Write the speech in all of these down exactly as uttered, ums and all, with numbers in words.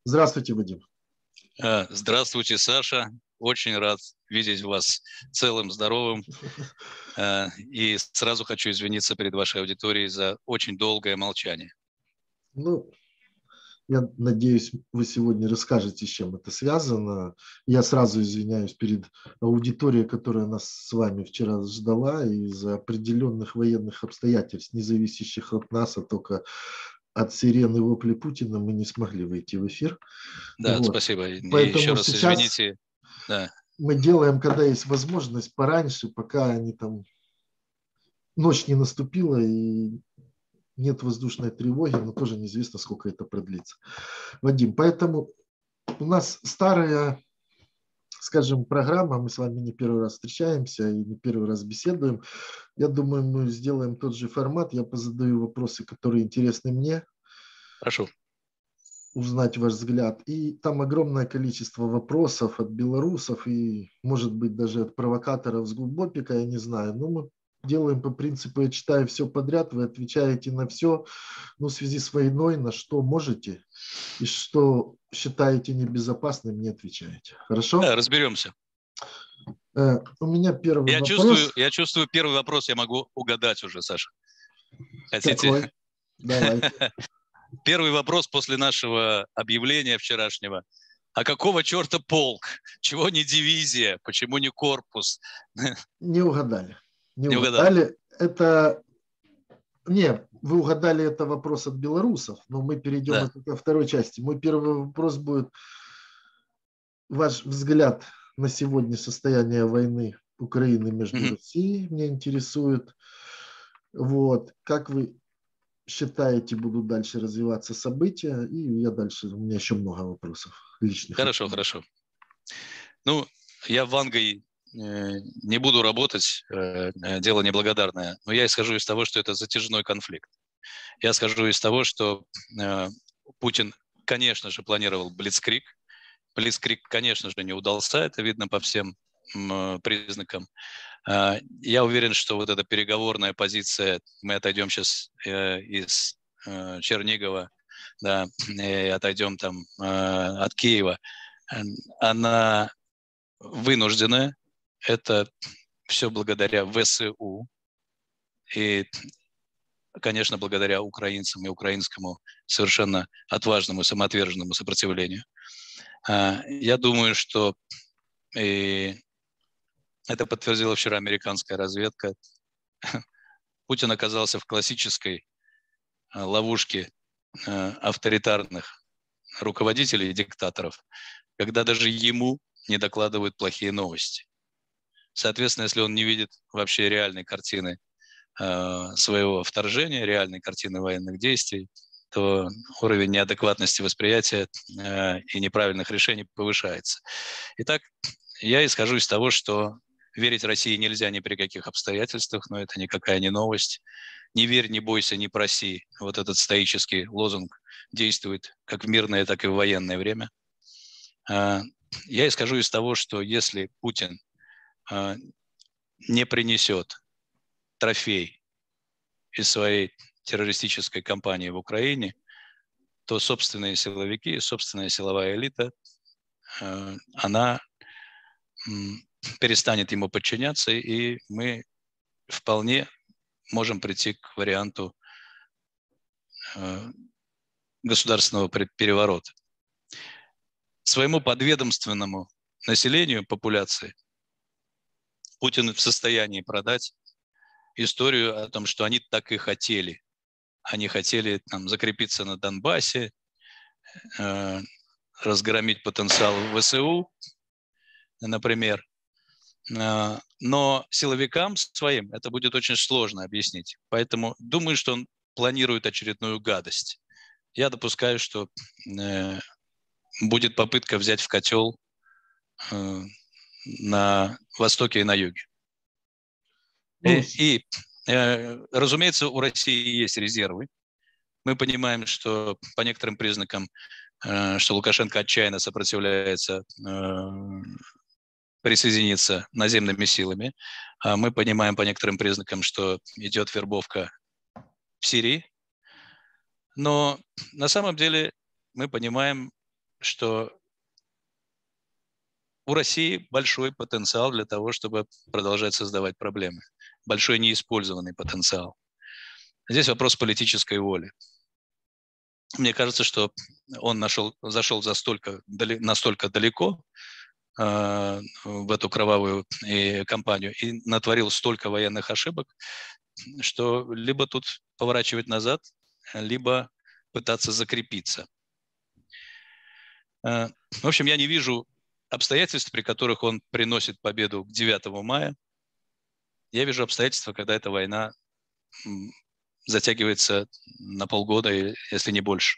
Здравствуйте, Вадим. Здравствуйте, Саша. Очень рад видеть вас целым, здоровым. И сразу хочу извиниться перед вашей аудиторией за очень долгое молчание. Ну, я надеюсь, вы сегодня расскажете, с чем это связано. Я сразу извиняюсь перед аудиторией, которая нас с вами вчера ждала из-за определенных военных обстоятельств, не зависящих от нас, а только от сирены вопли Путина, мы не смогли выйти в эфир. Да, Вот. спасибо. И еще Поэтому раз сейчас извините. Да. мы делаем, когда есть возможность, пораньше, пока они там ночь не наступила и нет воздушной тревоги, но тоже неизвестно, сколько это продлится. Вадим, поэтому у нас старая, скажем, программа, мы с вами не первый раз встречаемся и не первый раз беседуем. Я думаю, мы сделаем тот же формат, я позадаю вопросы, которые интересны мне. Прошу. Узнать ваш взгляд. И там огромное количество вопросов от белорусов и, может быть, даже от провокаторов с Губопика, я не знаю. Но мы делаем по принципу, я читаю все подряд, вы отвечаете на все, ну, в связи с войной, на что можете и что считаете небезопасным, не отвечаете. Хорошо? Да, разберемся. Э, у меня первый я вопрос. Чувствую, я чувствую, первый вопрос я могу угадать уже, Саша. Хотите? Какой? Давайте. Первый вопрос после нашего объявления вчерашнего. А какого черта полк? Чего не дивизия? Почему не корпус? Не угадали. Не, Не угадали. угадал. Это... Не, вы угадали, это вопрос от белорусов, но мы перейдем Да. это ко второй части. Мой первый вопрос будет ваш взгляд на сегодня состояние войны Украины между Угу. Россией. Меня интересует. Вот. Как вы считаете, будут дальше развиваться события? И я дальше, у меня еще много вопросов личных. Хорошо, хорошо. Ну, я в Вангой не буду работать, дело неблагодарное, но я исхожу из того, что это затяжной конфликт. Я исхожу из того, что Путин, конечно же, планировал блицкриг. Блицкриг, конечно же, не удался, это видно по всем признакам. Я уверен, что вот эта переговорная позиция, мы отойдем сейчас из Чернигова, да, и отойдем там от Киева, она вынужденная. Это все благодаря ВСУ и, конечно, благодаря украинцам и украинскому совершенно отважному и самоотверженному сопротивлению. Я думаю, что и это подтвердила вчера американская разведка. Путин оказался в классической ловушке авторитарных руководителей и диктаторов, когда даже ему не докладывают плохие новости. Соответственно, если он не видит вообще реальной картины своего вторжения, реальной картины военных действий, то уровень неадекватности восприятия и неправильных решений повышается. Итак, я исхожу из того, что верить России нельзя ни при каких обстоятельствах, но это никакая не новость. Не верь, не бойся, не проси. Вот этот стоический лозунг действует как в мирное, так и в военное время. Я исхожу из того, что если Путин не принесет трофей из своей террористической кампании в Украине, то собственные силовики, собственная силовая элита, она перестанет ему подчиняться, и мы вполне можем прийти к варианту государственного переворота. Своему подведомственному населению, популяции, Путин в состоянии продать историю о том, что они так и хотели. Они хотели там, закрепиться на Донбассе, э, разгромить потенциал ВСУ, например. Э, но силовикам своим это будет очень сложно объяснить. Поэтому думаю, что он планирует очередную гадость. Я допускаю, что э, будет попытка взять в котел э, на востоке и на юге. Ну, и, и э, разумеется, у России есть резервы. Мы понимаем, что по некоторым признакам, э, что Лукашенко отчаянно сопротивляется э, присоединиться наземными силами. А мы понимаем по некоторым признакам, что идет вербовка в Сирии. Но на самом деле мы понимаем, что у России большой потенциал для того, чтобы продолжать создавать проблемы. Большой неиспользованный потенциал. Здесь вопрос политической воли. Мне кажется, что он нашел, зашел за столько, настолько далеко э, в эту кровавую и, кампанию и натворил столько военных ошибок, что либо тут поворачивать назад, либо пытаться закрепиться. Э, в общем, я не вижу обстоятельств, при которых он приносит победу к девятому мая. Я вижу обстоятельства, когда эта война затягивается на полгода, если не больше.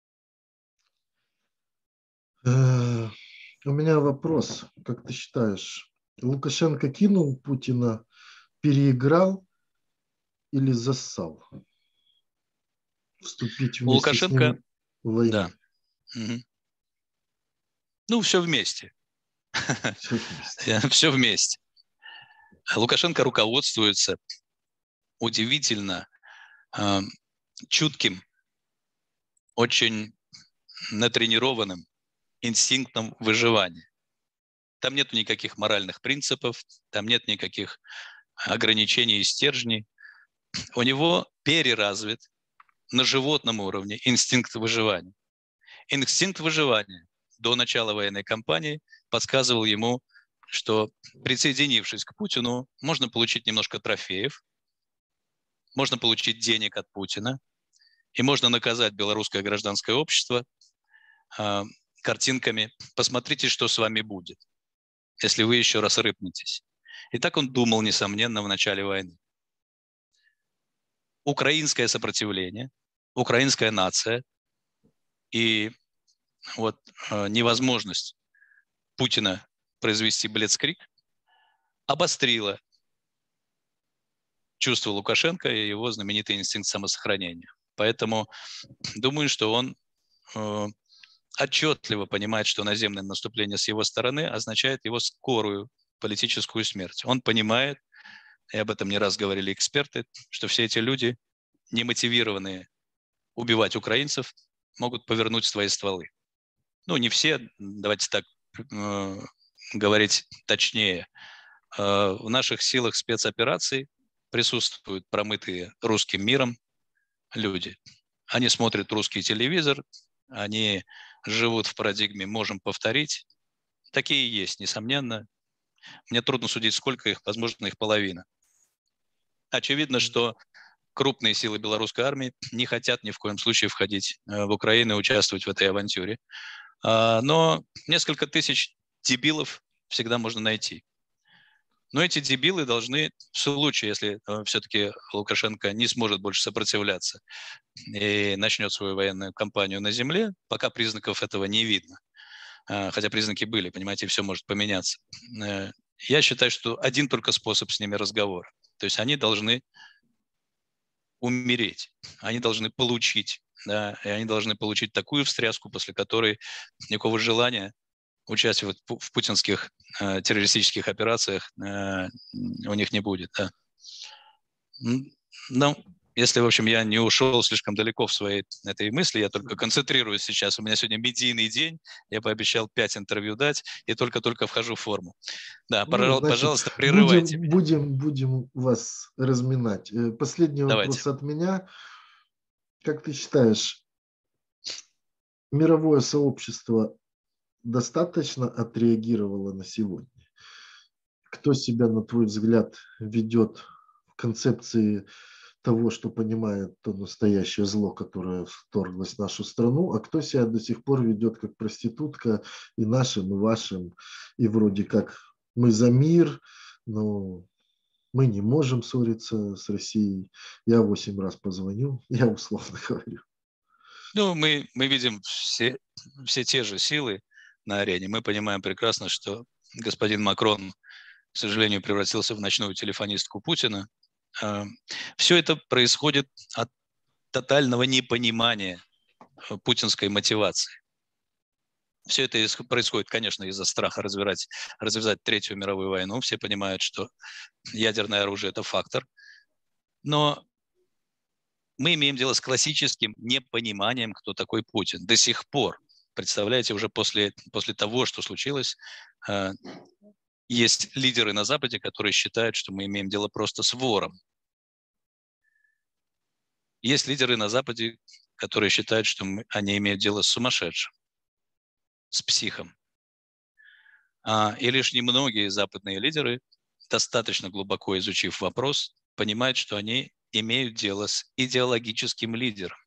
У меня вопрос. Как ты считаешь, Лукашенко кинул Путина, переиграл или зассал? Вступить У вместе с Лукашенко, ним в войну? да. Угу. Ну, все вместе. Все вместе. Все вместе. Лукашенко руководствуется удивительно э, чутким, очень натренированным инстинктом выживания. Там нет никаких моральных принципов, там нет никаких ограничений и стержней. У него переразвит на животном уровне инстинкт выживания. Инстинкт выживания до начала военной кампании подсказывал ему, что, присоединившись к Путину, можно получить немножко трофеев, можно получить денег от Путина, и можно наказать белорусское гражданское общество э, картинками «посмотрите, что с вами будет, если вы еще раз рыпнетесь». И так он думал, несомненно, в начале войны. Украинское сопротивление, украинская нация и вот э, невозможность Путина произвести блицкриг обострила чувство Лукашенко и его знаменитый инстинкт самосохранения. Поэтому думаю, что он э, отчетливо понимает, что наземное наступление с его стороны означает его скорую политическую смерть. Он понимает, и об этом не раз говорили эксперты, что все эти люди, немотивированные убивать украинцев, могут повернуть свои стволы. Ну, не все, давайте так э, говорить точнее. Э, в наших силах спецопераций присутствуют промытые русским миром люди. Они смотрят русский телевизор, они живут в парадигме «можем повторить». Такие есть, несомненно. Мне трудно судить, сколько их, возможно, их половина. Очевидно, что крупные силы белорусской армии не хотят ни в коем случае входить в Украину и участвовать в этой авантюре. Но несколько тысяч дебилов всегда можно найти. Но эти дебилы должны, в случае, если все-таки Лукашенко не сможет больше сопротивляться и начнет свою военную кампанию на земле, пока признаков этого не видно, хотя признаки были, понимаете, все может поменяться. Я считаю, что один только способ с ними разговора. То есть они должны умереть, они должны получить, да, и они должны получить такую встряску, после которой никакого желания участвовать в путинских э, террористических операциях э, у них не будет. Да. Ну, если, в общем, я не ушел слишком далеко в своей этой мысли, я только концентрируюсь сейчас. У меня сегодня медийный день, я пообещал пять интервью дать, и только-только вхожу в форму. Да, Ну, пожалуйста, значит, пожалуйста, прерывайте будем, меня. Будем, будем вас разминать. Последний Давайте. вопрос от меня. Как ты считаешь, мировое сообщество достаточно отреагировало на сегодня? Кто себя, на твой взгляд, ведет в концепции того, что понимает то настоящее зло, которое вторглось в нашу страну, а кто себя до сих пор ведет как проститутка и нашим, и вашим, и вроде как мы за мир, но мы не можем ссориться с Россией. Я восемь раз позвоню, я условно говорю. Ну, мы, мы видим все, все те же силы на арене. Мы понимаем прекрасно, что господин Макрон, к сожалению, превратился в ночную телефонистку Путина. Все это происходит от тотального непонимания путинской мотивации. Все это происходит, конечно, из-за страха развязать, развязать Третью мировую войну. Все понимают, что ядерное оружие – это фактор. Но мы имеем дело с классическим непониманием, кто такой Путин. До сих пор. представляете, уже после, после того, что случилось, есть лидеры на Западе, которые считают, что мы имеем дело просто с вором. Есть лидеры на Западе, которые считают, что мы, они имеют дело с сумасшедшим, с психом. И лишь немногие западные лидеры, достаточно глубоко изучив вопрос, понимают, что они имеют дело с идеологическим лидером.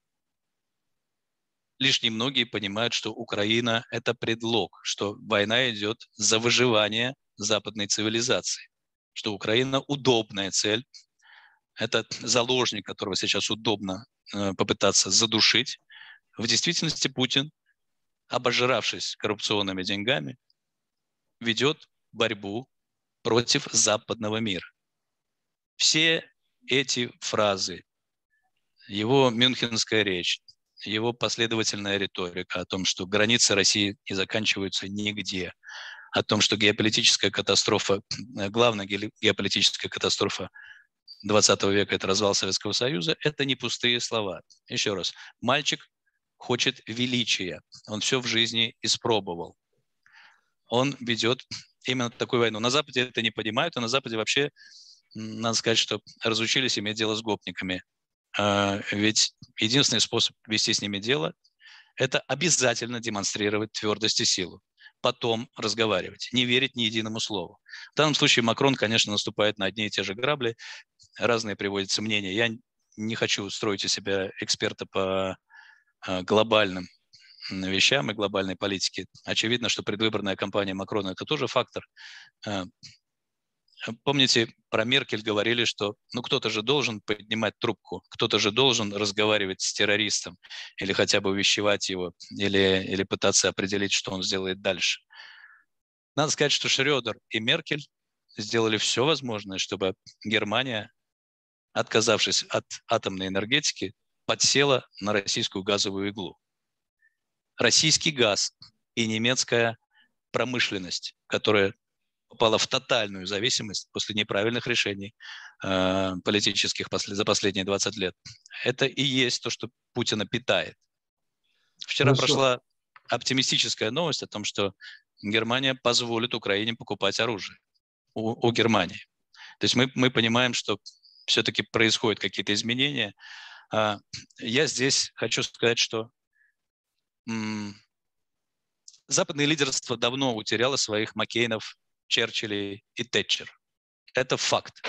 Лишь немногие понимают, что Украина – это предлог, что война идет за выживание западной цивилизации, что Украина – удобная цель, это заложник, которого сейчас удобно э, попытаться задушить. В действительности Путин, обожравшись коррупционными деньгами, ведет борьбу против западного мира. Все эти фразы, его мюнхенская речь, его последовательная риторика о том, что границы России не заканчиваются нигде, о том, что геополитическая катастрофа, главная геополитическая катастрофа двадцатого века – это развал Советского Союза, это не пустые слова. Еще раз, мальчик хочет величия, он все в жизни испробовал. Он ведет именно такую войну. На Западе это не понимают, а на Западе вообще, надо сказать, что разучились иметь дело с гопниками. Ведь единственный способ вести с ними дело – это обязательно демонстрировать твердость и силу. Потом разговаривать, не верить ни единому слову. В данном случае Макрон, конечно, наступает на одни и те же грабли, разные приводятся мнения. Я не хочу строить из себя эксперта по глобальным вещам и глобальной политике. Очевидно, что предвыборная кампания Макрона – это тоже фактор. Помните, про Меркель говорили, что ну кто-то же должен поднимать трубку, кто-то же должен разговаривать с террористом или хотя бы увещевать его, или, или пытаться определить, что он сделает дальше. Надо сказать, что Шрёдер и Меркель сделали все возможное, чтобы Германия, отказавшись от атомной энергетики, подсела на российскую газовую иглу. Российский газ и немецкая промышленность, которая попала в тотальную зависимость после неправильных решений э, политических после, за последние двадцать лет. Это и есть то, что Путина питает. Вчера Хорошо. прошла оптимистическая новость о том, что Германия позволит Украине покупать оружие у, у Германии. То есть мы, мы понимаем, что все-таки происходят какие-то изменения. А, я здесь хочу сказать, что м- западное лидерство давно утеряло своих Маккейнов, Черчиллей и Тэтчер. Это факт.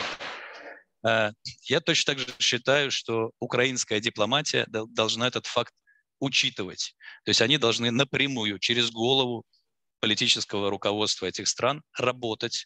Я точно так же считаю, что украинская дипломатия должна этот факт учитывать. То есть они должны напрямую, через голову политического руководства этих стран, работать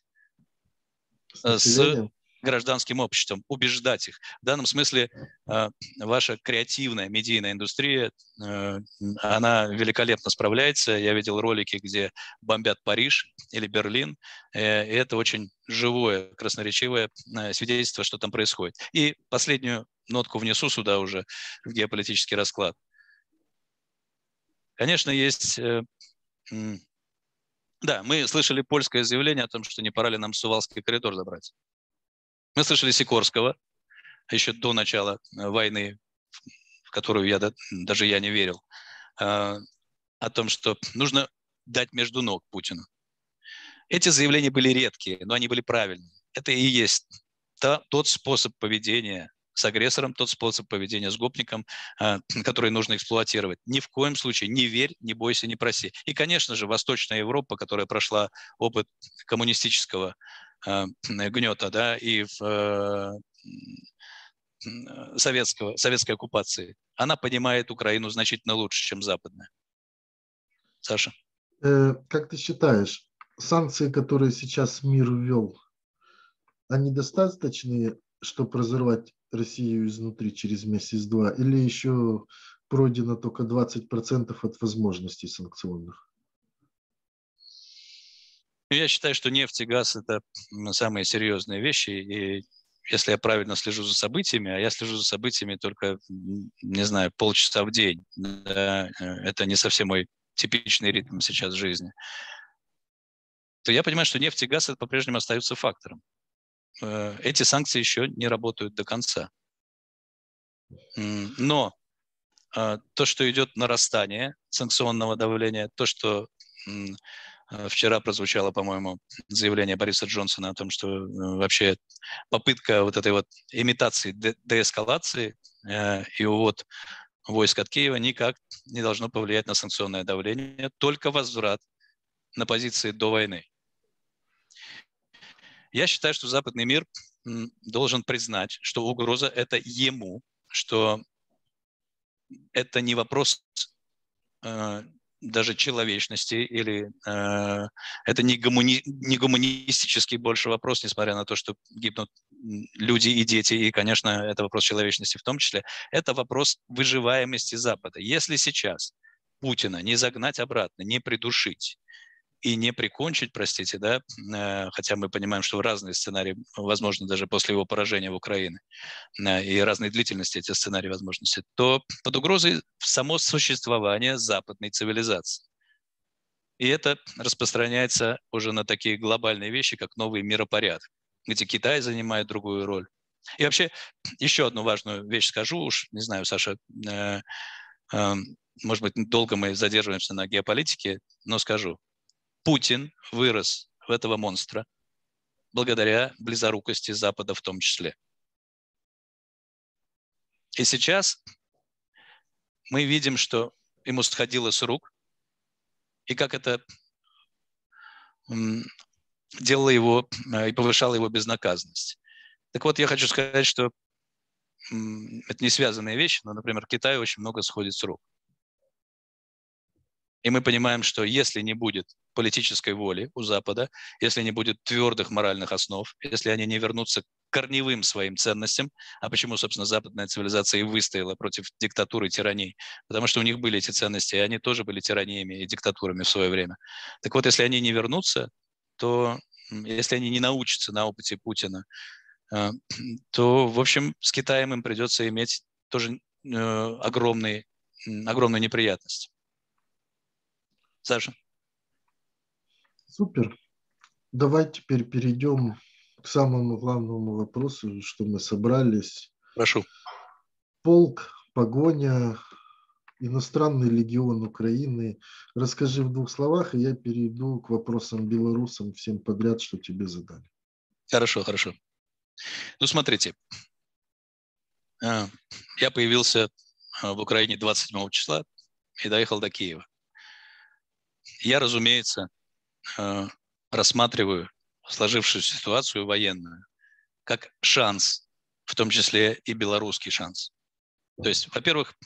с, с гражданским обществом, убеждать их. В данном смысле э, ваша креативная медийная индустрия, э, она великолепно справляется. Я видел ролики, где бомбят Париж или Берлин. Э, и это очень живое, красноречивое э, свидетельство, что там происходит. И последнюю нотку внесу сюда уже, в геополитический расклад. Конечно, есть... Э, э, да, мы слышали польское заявление о том, что не пора ли нам Сувалский коридор забрать. Мы слышали Сикорского еще до начала войны, в которую я, даже я не верил, о том, что нужно дать между ног Путину. Эти заявления были редкие, но они были правильные. Это и есть та, тот способ поведения с агрессором, тот способ поведения с гопником, который нужно эксплуатировать. Ни в коем случае не верь, не бойся, не проси. И, конечно же, Восточная Европа, которая прошла опыт коммунистического гнета, да, и в советского, советской оккупации, она понимает Украину значительно лучше, чем западная. Саша? Э, как ты считаешь, санкции, которые сейчас мир ввел, они достаточны, чтобы разорвать Россию изнутри через месяц-два, или еще пройдено только двадцать процентов от возможностей санкционных? Я считаю, что нефть и газ – это самые серьезные вещи, и если я правильно слежу за событиями, а я слежу за событиями только, не знаю, полчаса в день, да, это не совсем мой типичный ритм сейчас жизни, то я понимаю, что нефть и газ это по-прежнему остаются фактором. Эти санкции еще не работают до конца. Но то, что идет нарастание санкционного давления, то, что вчера прозвучало, по-моему, заявление Бориса Джонсона о том, что вообще попытка вот этой вот имитации де- деэскалации э, и увод войск от Киева никак не должно повлиять на санкционное давление, только возврат на позиции до войны. Я считаю, что западный мир должен признать, что угроза – это ему, что это не вопрос э, даже человечности, или э, это не, гумани, не гуманистический больше вопрос, несмотря на то, что гибнут люди и дети, и, конечно, это вопрос человечности в том числе. Это вопрос выживаемости Запада. Если сейчас Путина не загнать обратно, не придушить и не прикончить, простите, да, э, хотя мы понимаем, что разные сценарии возможны даже после его поражения в Украине, э, и разной длительности эти сценарии возможности, то под угрозой само существование западной цивилизации. И это распространяется уже на такие глобальные вещи, как новый миропорядок, где Китай занимает другую роль. И вообще, еще одну важную вещь скажу, уж не знаю, Саша, э, э, может быть, долго мы задерживаемся на геополитике, но скажу. Путин вырос в этого монстра благодаря близорукости Запада в том числе. И сейчас мы видим, что ему сходило с рук, и как это м, делало его и повышало его безнаказанность. Так вот, я хочу сказать, что м, это не связанные вещи, но, например, Китай очень много сходит с рук. И мы понимаем, что если не будет политической воли у Запада, если не будет твердых моральных основ, если они не вернутся к корневым своим ценностям, а почему, собственно, западная цивилизация и выстояла против диктатуры и тираний, потому что у них были эти ценности, и они тоже были тираниями и диктатурами в свое время. Так вот, если они не вернутся, то если они не научатся на опыте Путина, то, в общем, с Китаем им придется иметь тоже огромные, огромные неприятности. Саша. Супер. Давай теперь перейдем к самому главному вопросу, что мы собрались. Прошу. Полк, погоня, иностранный легион Украины. Расскажи в двух словах, и я перейду к вопросам белорусам всем подряд, что тебе задали. Хорошо, хорошо. Ну, смотрите. Я появился в Украине двадцать седьмого числа и доехал до Киева. Я, разумеется, рассматриваю сложившуюся ситуацию военную как шанс, в том числе и белорусский шанс. То есть, во-первых,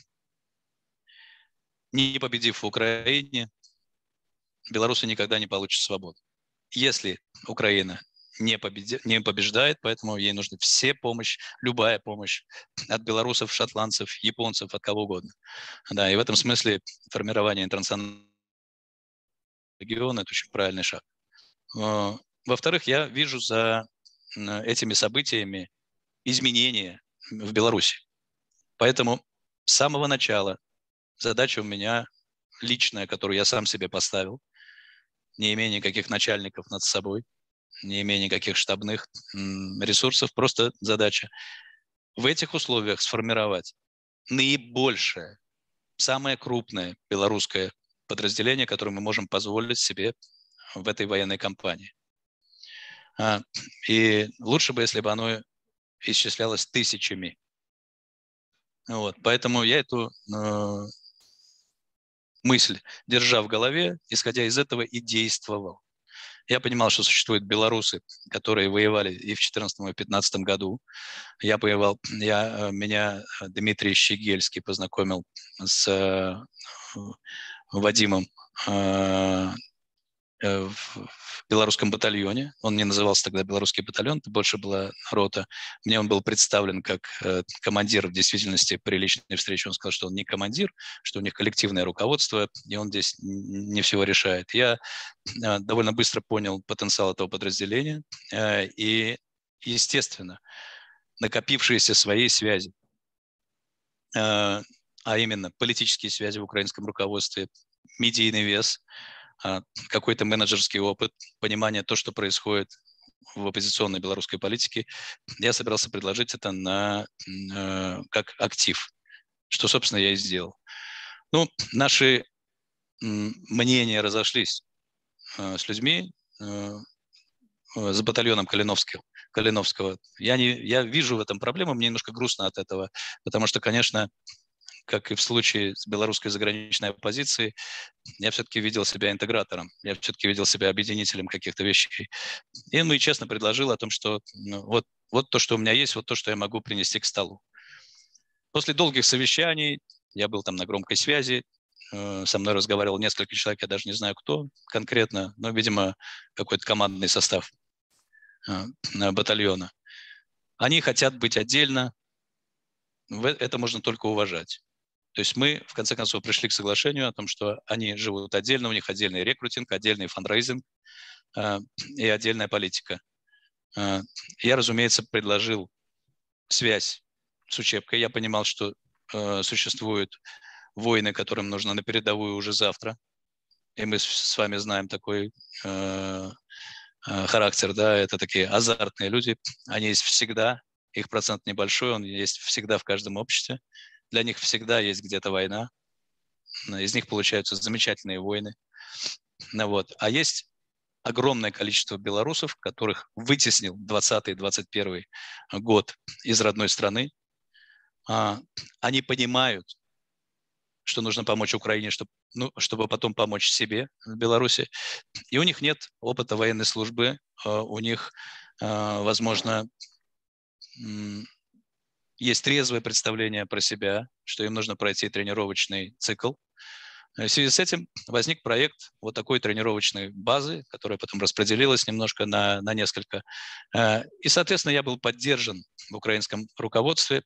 не победив в Украине, белорусы никогда не получат свободу. Если Украина не, победи, не побеждает, поэтому ей нужна вся помощь, любая помощь от белорусов, шотландцев, японцев, от кого угодно. Да, и в этом смысле формирование интернационального региона – это очень правильный шаг. Во-вторых, я вижу за этими событиями изменения в Беларуси. Поэтому с самого начала задача у меня личная, которую я сам себе поставил, не имея никаких начальников над собой, не имея никаких штабных ресурсов, просто задача в этих условиях сформировать наибольшее, самое крупное белорусское подразделение, которое мы можем позволить себе в этой военной кампании. И лучше бы, если бы оно исчислялось тысячами. Вот. Поэтому я эту э, мысль, держа в голове, исходя из этого и действовал. Я понимал, что существуют белорусы, которые воевали и в две тысячи четырнадцатом, и в две тысячи пятнадцатом году. Я воевал, я, меня Дмитрий Щегельский познакомил с э, Вадимом э, в, в белорусском батальоне. Он не назывался тогда белорусский батальон, это больше была рота. Мне он был представлен как э, командир. В действительности при личной встрече он сказал, что он не командир, что у них коллективное руководство, и он здесь не всего решает. Я э, довольно быстро понял потенциал этого подразделения, э, и, естественно, накопившиеся свои связи, э, а именно политические связи в украинском руководстве, медийный вес, какой-то менеджерский опыт, понимание того, что происходит в оппозиционной белорусской политике, я собирался предложить это на, э, как актив. что, собственно, я и сделал. Ну, наши мнения разошлись с людьми, с батальоном Калиновского. Калиновского. Я, не, я вижу в этом проблему, мне немножко грустно от этого, потому что, конечно, как и в случае с белорусской заграничной оппозицией, я все-таки видел себя интегратором, я все-таки видел себя объединителем каких-то вещей. И ему и честно предложил о том, что ну, вот, вот то, что у меня есть, вот то, что я могу принести к столу. После долгих совещаний, я был там на громкой связи, э, со мной разговаривал несколько человек, я даже не знаю, кто конкретно, но, видимо, какой-то командный состав э, батальона. Они хотят быть отдельно, это можно только уважать. То есть мы, в конце концов, пришли к соглашению о том, что они живут отдельно, у них отдельный рекрутинг, отдельный фандрейзинг э, и отдельная политика. Э, я, разумеется, предложил связь с учебкой. Я понимал, что э, существуют воины, которым нужно на передовую уже завтра. И мы с вами знаем такой э, э, характер, да, это такие азартные люди. Они есть всегда, их процент небольшой, он есть всегда в каждом обществе. Для них всегда есть где-то война. Из них получаются замечательные войны. Ну, вот. А есть огромное количество белорусов, которых вытеснил двадцатый двадцать первый год из родной страны. Они понимают, что нужно помочь Украине, чтобы, ну, чтобы потом помочь себе в Беларуси. И у них нет опыта военной службы. У них, возможно, есть трезвое представление про себя, что им нужно пройти тренировочный цикл. В связи с этим возник проект вот такой тренировочной базы, которая потом распределилась немножко на, на несколько. И, соответственно, я был поддержан в украинском руководстве.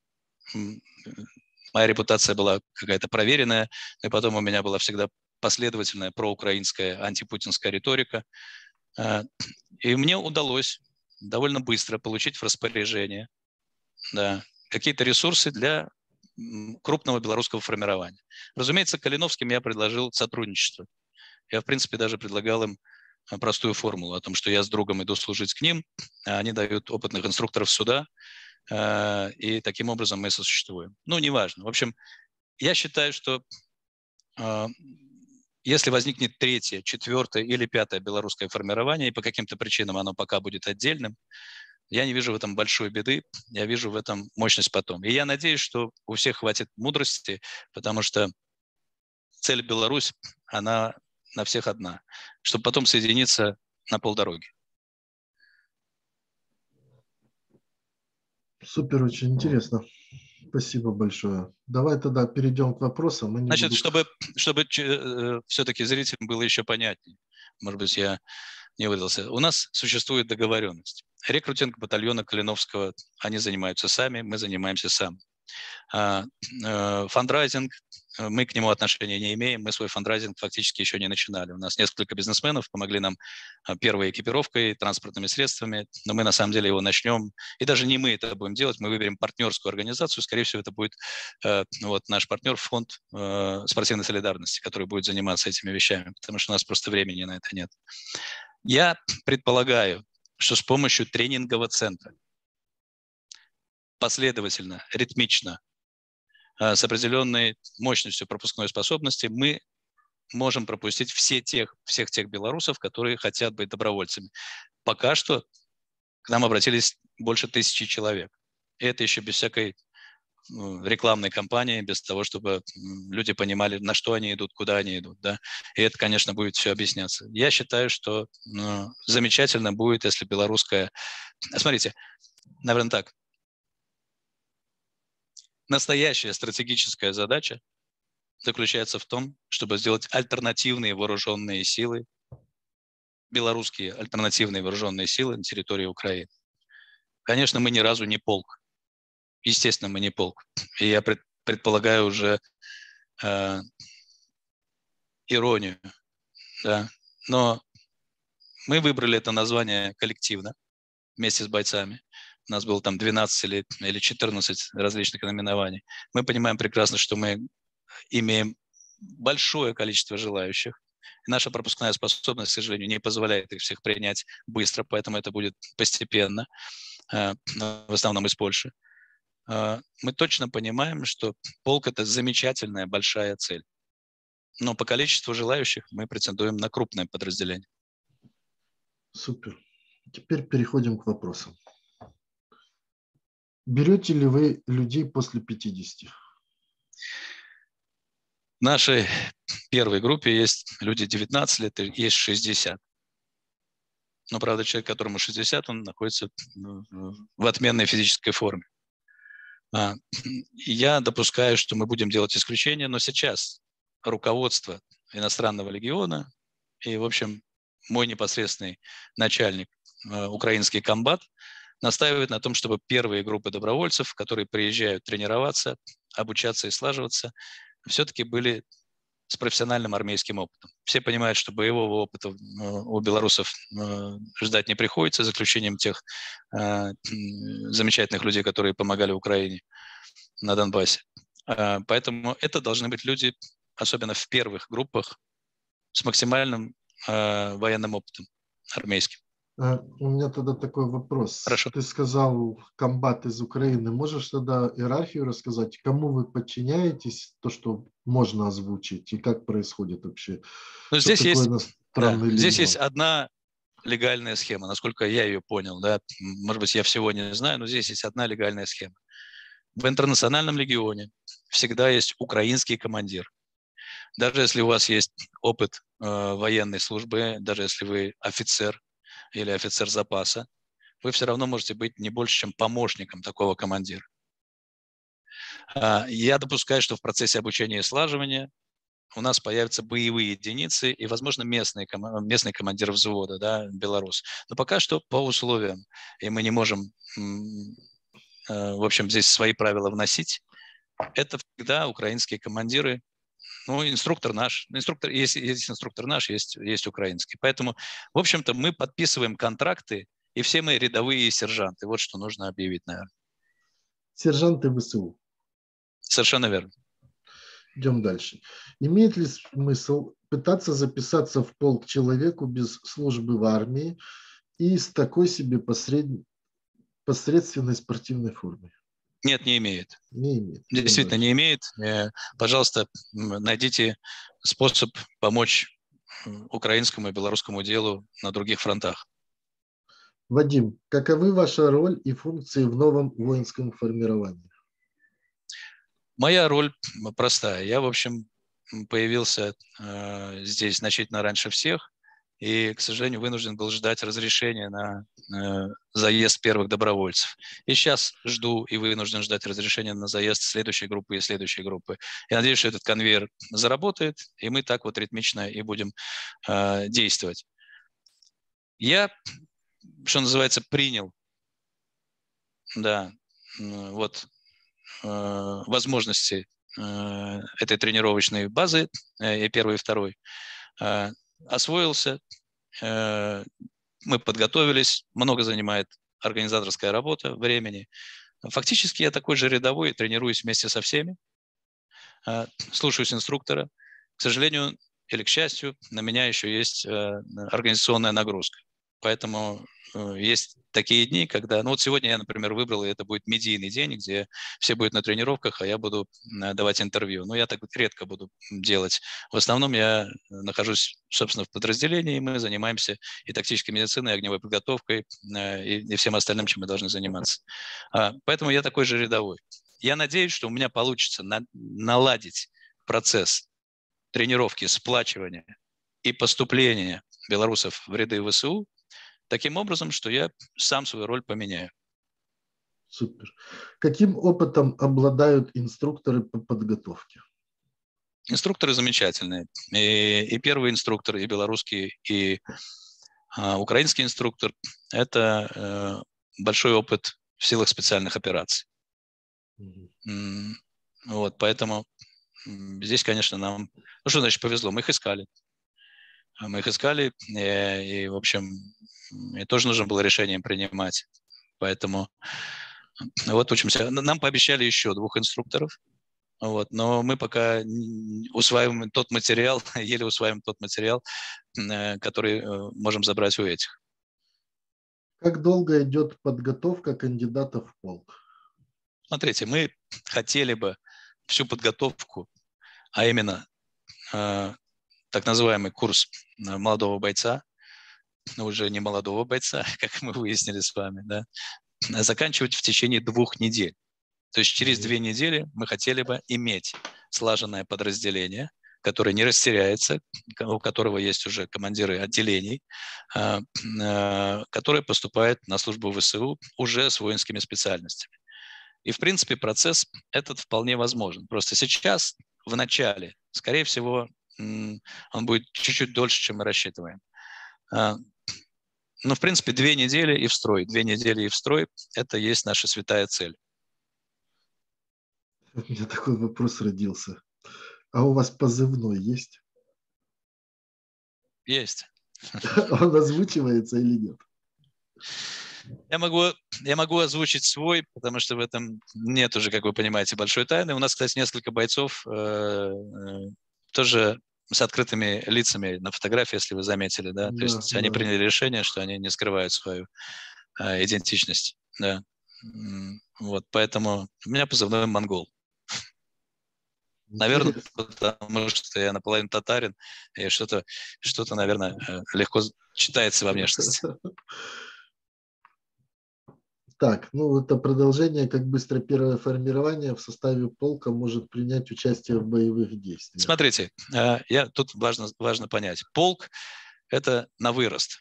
Моя репутация была какая-то проверенная, и потом у меня была всегда последовательная проукраинская антипутинская риторика. И мне удалось довольно быстро получить в распоряжение, да, какие-то ресурсы для крупного белорусского формирования. Разумеется, Калиновским я предложил сотрудничество. Я, в принципе, даже предлагал им простую формулу о том, что я с другом иду служить к ним, а они дают опытных инструкторов суда, и таким образом мы сосуществуем. Ну, неважно. В общем, я считаю, что если возникнет третье, четвертое или пятое белорусское формирование, и по каким-то причинам оно пока будет отдельным, я не вижу в этом большой беды, я вижу в этом мощность потом. И я надеюсь, что у всех хватит мудрости, потому что цель Беларусь, она на всех одна, чтобы потом соединиться на полдороги. Супер, очень интересно. Спасибо большое. Давай тогда перейдем к вопросам. Мы не Значит, буду... чтобы, чтобы э, все-таки зрителям было еще понятнее, может быть, я не выдался. У нас существует договоренность. Рекрутинг батальона Калиновского, они занимаются сами, мы занимаемся сами. Фандрайзинг, мы к нему отношения не имеем, мы свой фандрайзинг фактически еще не начинали. У нас несколько бизнесменов помогли нам первой экипировкой, транспортными средствами, но мы на самом деле его начнем. И даже не мы это будем делать, мы выберем партнерскую организацию, скорее всего, это будет вот, наш партнер, фонд спортивной солидарности, который будет заниматься этими вещами, потому что у нас просто времени на это нет. Я предполагаю, что с помощью тренингового центра последовательно, ритмично, с определенной мощностью пропускной способности мы можем пропустить все тех, всех тех белорусов, которые хотят быть добровольцами. Пока что к нам обратились больше тысячи человек. И это еще без всякой рекламной кампании, без того, чтобы люди понимали, на что они идут, куда они идут. Да? И это, конечно, будет все объясняться. Я считаю, что ну, замечательно будет, если белорусская... Смотрите, наверное, так. Настоящая стратегическая задача заключается в том, чтобы сделать альтернативные вооруженные силы, белорусские альтернативные вооруженные силы на территории Украины. Конечно, мы ни разу не полк. Естественно, мы не полк. И я пред, предполагаю уже э, иронию. Да? Но мы выбрали это название коллективно, вместе с бойцами. У нас было там двенадцать или, или четырнадцать различных наименований. Мы понимаем прекрасно, что мы имеем большое количество желающих. И наша пропускная способность, к сожалению, не позволяет их всех принять быстро, поэтому это будет постепенно, в основном из Польши. мы точно понимаем, что полк – это замечательная большая цель. Но по количеству желающих мы претендуем на крупное подразделение. Супер. Теперь переходим к вопросам. Берете ли вы людей после пятидесяти? В нашей первой группе есть люди девятнадцать лет, и есть шестьдесят. Но, правда, человек, которому шестьдесят, он находится в отменной физической форме. Я допускаю, что мы будем делать исключения, но сейчас руководство иностранного легиона и, в общем, мой непосредственный начальник, украинский комбат, настаивает на том, чтобы первые группы добровольцев, которые приезжают тренироваться, обучаться и слаживаться, все-таки были с профессиональным армейским опытом. Все понимают, что боевого опыта у белорусов ждать не приходится, за исключением тех замечательных людей, которые помогали Украине на Донбассе. Поэтому это должны быть люди, особенно в первых группах, с максимальным военным опытом армейским. У меня тогда такой вопрос. Хорошо. Ты сказал, комбат из Украины. Можешь тогда иерархию рассказать, кому вы подчиняетесь, то, что можно озвучить, и как происходит вообще? Ну, Что здесь такое есть, да, иностранный здесь легион? есть одна легальная схема, насколько я ее понял. Да? Может быть, я всего не знаю, но здесь есть одна легальная схема. В интернациональном легионе всегда есть украинский командир. Даже если у вас есть опыт э, военной службы, даже если вы офицер или офицер запаса, вы все равно можете быть не больше, чем помощником такого командира. Э, я допускаю, что в процессе обучения и слаживания у нас появятся боевые единицы и, возможно, местный, местный командир взвода, да, белорус. Но пока что по условиям, и мы не можем, в общем, здесь свои правила вносить, это всегда украинские командиры. Ну, инструктор наш, инструктор, есть, есть инструктор наш, есть, есть украинский. Поэтому, в общем-то, мы подписываем контракты, и все мы рядовые сержанты. Вот что нужно объявить, наверное. Сержанты ВСУ. Совершенно верно. Идем дальше. Имеет ли смысл пытаться записаться в полк человеку без службы в армии и с такой себе посред... посредственной спортивной формой? Нет, не имеет. Не имеет. Действительно не имеет. Пожалуйста, найдите способ помочь украинскому и белорусскому делу на других фронтах. Вадим, каковы ваша роль и функции в новом воинском формировании? Моя роль простая. Я, в общем, появился э, здесь значительно раньше всех и, к сожалению, вынужден был ждать разрешения на э, заезд первых добровольцев. И сейчас жду и вынужден ждать разрешения на заезд следующей группы и следующей группы. Я надеюсь, что этот конвейер заработает, и мы так вот ритмично и будем э, действовать. Я, что называется, принял, да, вот, возможности этой тренировочной базы, и первой, и второй, освоился, мы подготовились, много занимает организаторская работа, времени. Фактически я такой же рядовой, тренируюсь вместе со всеми, слушаюсь инструктора. К сожалению или к счастью, на меня еще есть организационная нагрузка. Поэтому есть такие дни, когда... Ну вот сегодня я, например, выбрал, и это будет медийный день, где все будут на тренировках, а я буду давать интервью. Но я так редко буду делать. В основном я нахожусь, собственно, в подразделении, и мы занимаемся и тактической медициной, и огневой подготовкой, и, и всем остальным, чем мы должны заниматься. Поэтому я такой же рядовой. Я надеюсь, что у меня получится на, наладить процесс тренировки, сплачивания и поступления белорусов в ряды ВСУ таким образом, что я сам свою роль поменяю. Супер. Каким опытом обладают инструкторы по подготовке? Инструкторы замечательные. И, и первый инструктор, и белорусский, и а, украинский инструктор – это э, большой опыт в силах специальных операций. Mm-hmm. Вот, поэтому здесь, конечно, нам... Ну, что значит повезло? Мы их искали. Мы их искали, и, и в общем, и тоже нужно было решение принимать. Поэтому вот учимся. Нам пообещали еще двух инструкторов, вот, но мы пока усваиваем тот материал, еле усваиваем тот материал, который можем забрать у этих. Как долго идет подготовка кандидатов в полк? Смотрите, мы хотели бы всю подготовку, а именно э, так называемый курс молодого бойца, но уже не молодого бойца, как мы выяснили с вами, да, заканчивать в течение двух недель. То есть через две недели мы хотели бы иметь слаженное подразделение, которое не растеряется, у которого есть уже командиры отделений, которые поступают на службу в ВСУ уже с воинскими специальностями. И, в принципе, процесс этот вполне возможен. Просто сейчас, в начале, скорее всего, он будет чуть-чуть дольше, чем мы рассчитываем. Но, в принципе, две недели и в строй. Две недели и в строй – это есть наша святая цель. У меня такой вопрос родился. А у вас позывной есть? Есть. Он озвучивается или нет? Я могу, я могу озвучить свой, потому что в этом нет уже, как вы понимаете, большой тайны. У нас, кстати, несколько бойцов э, тоже с открытыми лицами на фотографии, если вы заметили, да. Да, То есть да. они приняли решение, что они не скрывают свою э, идентичность, да. Вот, поэтому у меня позывной «Монгол». Наверное, потому что я наполовину татарин, и что-то, что-то, наверное, легко читается во внешности. Так, ну это продолжение, как быстро первое формирование в составе полка может принять участие в боевых действиях. Смотрите, я, тут важно, важно понять. Полк – это на вырост.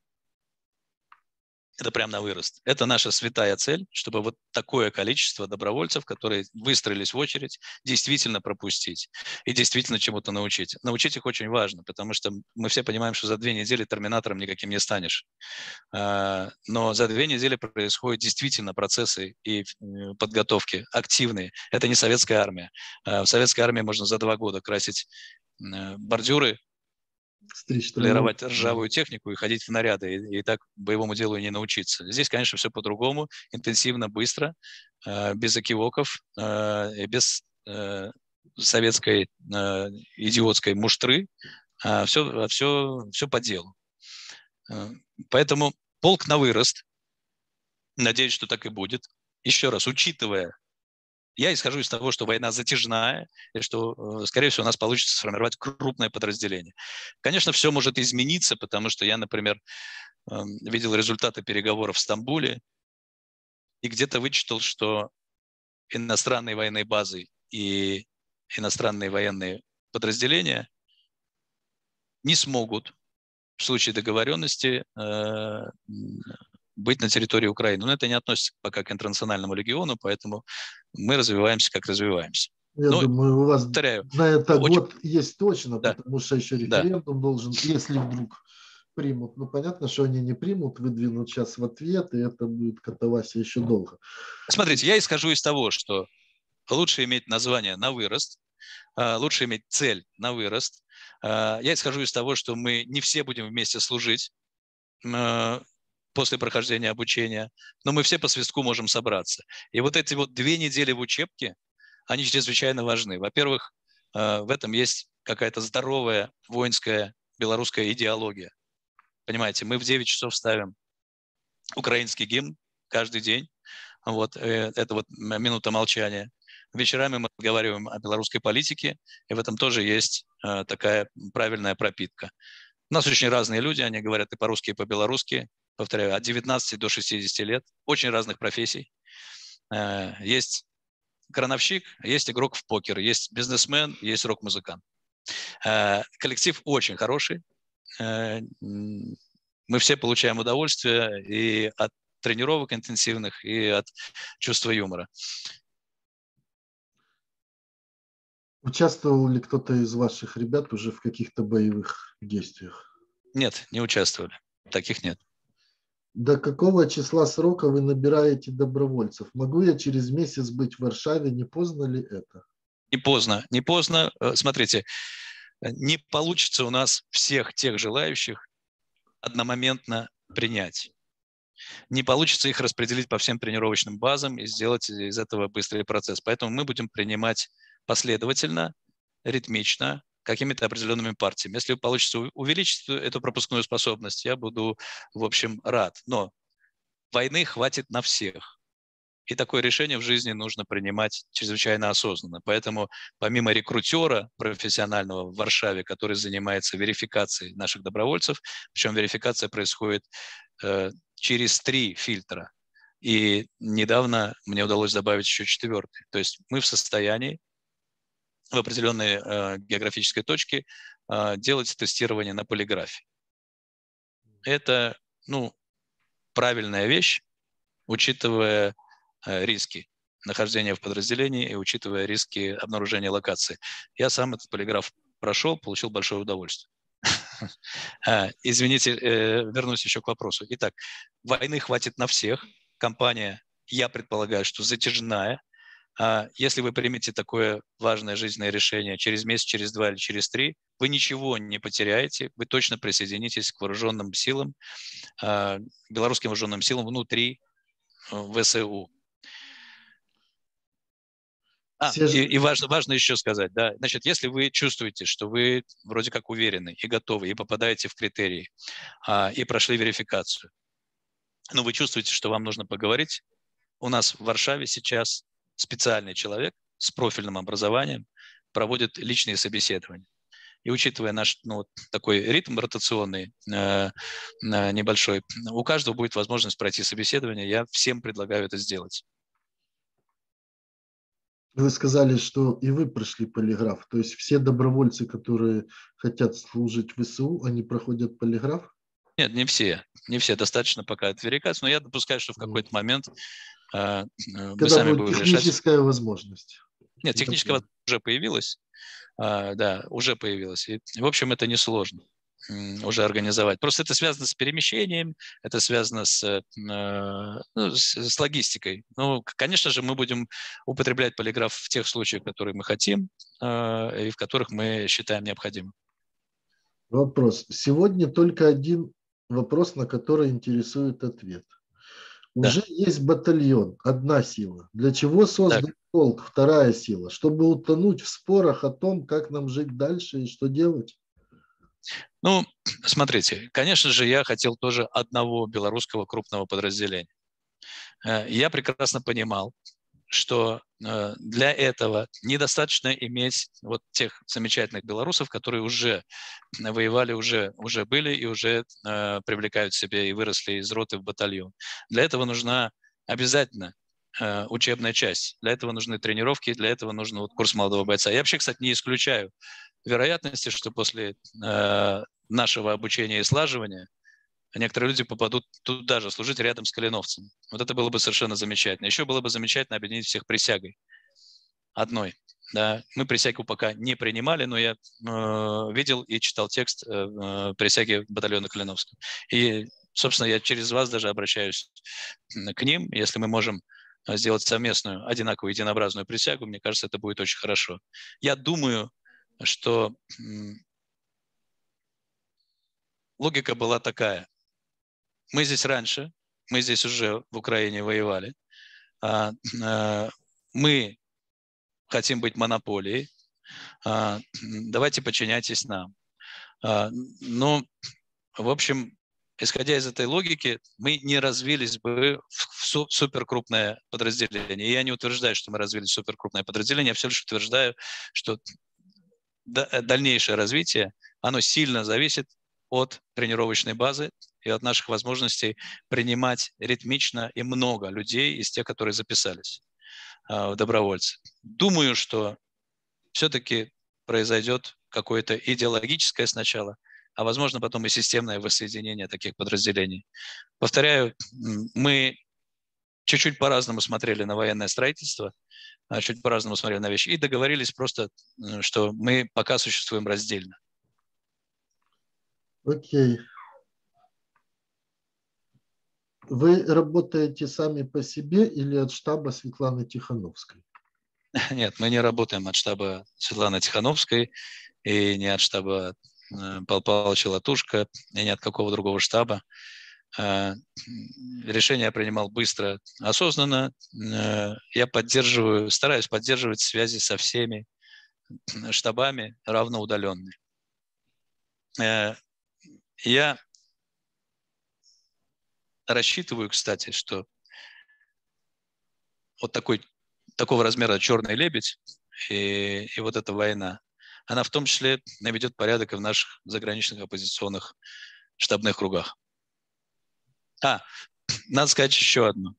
Это прям на вырост. Это наша святая цель, чтобы вот такое количество добровольцев, которые выстроились в очередь, действительно пропустить и действительно чему-то научить. Научить их очень важно, потому что мы все понимаем, что за две недели терминатором никаким не станешь. Но за две недели происходят действительно процессы и подготовки активные. Это не советская армия. В советской армии можно за два года красить бордюры, полировать ржавую технику и ходить в наряды, и, и так боевому делу и не научиться. Здесь, конечно, все по-другому, интенсивно, быстро, э, без экивоков, э, без э, советской э, идиотской муштры, э, все, все, все по делу. Э, поэтому полк на вырост. Надеюсь, что так и будет. Еще раз, учитывая, я исхожу из того, что война затяжная, и что, скорее всего, у нас получится сформировать крупное подразделение. Конечно, все может измениться, потому что я, например, видел результаты переговоров в Стамбуле и где-то вычитал, что иностранные военные базы и иностранные военные подразделения не смогут в случае договоренности быть на территории Украины. Но это не относится пока к интернациональному легиону, поэтому мы развиваемся, как развиваемся. Я Но, думаю, у вас повторяю, на это очень... год есть точно, да. потому что еще референдум да. должен, если вдруг примут. Ну, понятно, что они не примут, выдвинут сейчас в ответ, и это будет катавасия еще долго. Смотрите, я исхожу из того, что лучше иметь название на вырост, лучше иметь цель на вырост. Я исхожу из того, что мы не все будем вместе служить после прохождения обучения, но мы все по свистку можем собраться. И вот эти вот две недели в учебке, они чрезвычайно важны. Во-первых, в этом есть какая-то здоровая воинская белорусская идеология. Понимаете, мы в девять часов ставим украинский гимн каждый день. Вот, это вот минута молчания. Вечерами мы разговариваем о белорусской политике, и в этом тоже есть такая правильная пропитка. У нас очень разные люди, они говорят и по-русски, и по-белорусски. Повторяю, от девятнадцати до шестидесяти лет, очень разных профессий. Есть крановщик, есть игрок в покер, есть бизнесмен, есть рок-музыкант. Коллектив очень хороший. Мы все получаем удовольствие и от тренировок интенсивных, и от чувства юмора. Участвовал ли кто-то из ваших ребят уже в каких-то боевых действиях? Нет, не участвовали. Таких нет. До какого числа срока вы набираете добровольцев? Могу я через месяц быть в Варшаве? Не поздно ли это? Не поздно, не поздно. Смотрите, не получится у нас всех тех желающих одномоментно принять. Не получится их распределить по всем тренировочным базам и сделать из этого быстрый процесс. Поэтому мы будем принимать последовательно, ритмично, какими-то определенными партиями. Если получится увеличить эту пропускную способность, я буду, в общем, рад. Но войны хватит на всех. И такое решение в жизни нужно принимать чрезвычайно осознанно. Поэтому помимо рекрутера профессионального в Варшаве, который занимается верификацией наших добровольцев, причем верификация происходит э, через три фильтра. И недавно мне удалось добавить еще четвертый. То есть мы в состоянии в определенной э, географической точке э, делать тестирование на полиграфе. Это, ну, правильная вещь, учитывая э, риски нахождения в подразделении и учитывая риски обнаружения локации. Я сам этот полиграф прошел, получил большое удовольствие. Извините, вернусь еще к вопросу. Итак, войны хватит на всех. Компания, я предполагаю, что затяжная. Если вы примете такое важное жизненное решение через месяц, через два или через три, вы ничего не потеряете, вы точно присоединитесь к вооруженным силам, белорусским вооруженным силам внутри ВСУ. А, и, и важно, важно еще сказать, да, значит, если вы чувствуете, что вы вроде как уверены и готовы, и попадаете в критерии, а, и прошли верификацию, но вы чувствуете, что вам нужно поговорить, у нас в Варшаве сейчас специальный человек с профильным образованием проводит личные собеседования. И учитывая наш ну, такой ритм ротационный э, небольшой, у каждого будет возможность пройти собеседование. Я всем предлагаю это сделать. Вы сказали, что и вы прошли полиграф. То есть все добровольцы, которые хотят служить в ВСУ, они проходят полиграф? Нет, не все. Не все. Достаточно пока от верификации. Но я допускаю, что в какой-то момент э, вы Когда сами будет будете решать. техническая возможность. Нет, техническая возможность уже появилась. А, да, уже появилась. И, в общем, это несложно уже организовать. Просто это связано с перемещением, это связано с, э, ну, с, с логистикой. Ну, конечно же, мы будем употреблять полиграф в тех случаях, которые мы хотим, э, и в которых мы считаем необходимым. Вопрос. Сегодня только один вопрос, на который интересует ответ. Уже да. Есть батальон, одна сила. Для чего создан так. полк, вторая сила? Чтобы утонуть в спорах о том, как нам жить дальше и что делать? Ну, смотрите, конечно же, я хотел тоже одного белорусского крупного подразделения. Я прекрасно понимал, что для этого недостаточно иметь вот тех замечательных белорусов, которые уже воевали, уже, уже были и уже э, привлекают себе и выросли из роты в батальон. Для этого нужна обязательно э, учебная часть, для этого нужны тренировки, для этого нужен вот курс молодого бойца. Я вообще, кстати, не исключаю вероятности, что после э, нашего обучения и слаживания некоторые люди попадут туда же, служить рядом с калиновцами. Вот это было бы совершенно замечательно. Еще было бы замечательно объединить всех присягой одной. Да. Мы присягу пока не принимали, но я э, видел и читал текст э, присяги батальона Калиновского. И, собственно, я через вас даже обращаюсь к ним. Если мы можем сделать совместную, одинаковую, единообразную присягу, мне кажется, это будет очень хорошо. Я думаю, что э, логика была такая. Мы здесь раньше, мы здесь уже в Украине воевали. А, а, мы хотим быть монополией. А, давайте подчиняйтесь нам. А, но, в общем, исходя из этой логики, мы не развились бы в суперкрупное подразделение. Я не утверждаю, что мы развились в суперкрупное подразделение, я все лишь утверждаю, что дальнейшее развитие, оно сильно зависит от тренировочной базы и от наших возможностей принимать ритмично и много людей из тех, которые записались э, в добровольцы. Думаю, что все-таки произойдет какое-то идеологическое сначала, а возможно потом и системное воссоединение таких подразделений. Повторяю, мы чуть-чуть по-разному смотрели на военное строительство, чуть по-разному смотрели на вещи и договорились просто, что мы пока существуем раздельно. Окей. Вы работаете сами по себе или от штаба Светланы Тихановской? Нет, мы не работаем от штаба Светланы Тихановской и не от штаба Павла Павловича Латушко, и не от какого другого штаба. Решение я принимал быстро, осознанно. Я поддерживаю, стараюсь поддерживать связи со всеми штабами равноудаленные. Я рассчитываю, кстати, что вот такой, такого размера черный лебедь и, и вот эта война, она в том числе наведет порядок и в наших заграничных оппозиционных штабных кругах. А, надо сказать еще одно.